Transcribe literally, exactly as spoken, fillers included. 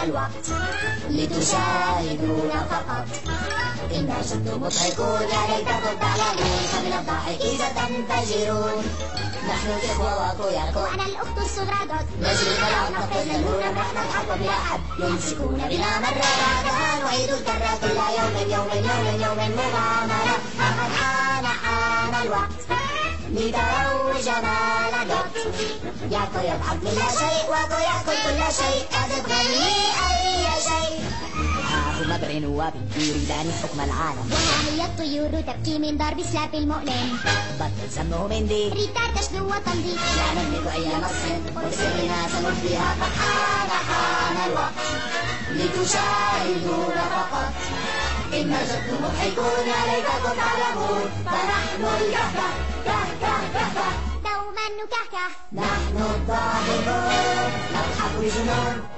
الوقت لتشاهدونا فقط. إن جد مضحكون يا ليتكم تعلمون، فمن الضحك ستنفجرون. نحن الإخوة وكوياكو وأنا الأخت الصغرى دوت، نجري نلعب نقفز ننور نمرح نضحك بلا حد، يمسكون بنا مرة بعدها نعيد الكرة كل يوم يوم يوم يوم مغامرة. فقد حان حان الوقت لتروا جمال دوت. ياكو يضحك من لا شيء وكو يأكل كل شيء، أزد غني أي شيء. ها هما برين وابن يريدان حكم العالم، وها هي الطيور تبكي من ضرب سلاب المؤلم. بطل سموه من دي ريتار تشدو وتمضي، لا نملك أي نص وبسرنا سنخفيها. فحان حان الوقت لتشاهدونا فقط. إن جد مضحكون يا ليتكم تعلمون، فنحن الكهكه كهكه كهكه دوما نكهكه. نحن الضاحكون نضحك بجنون.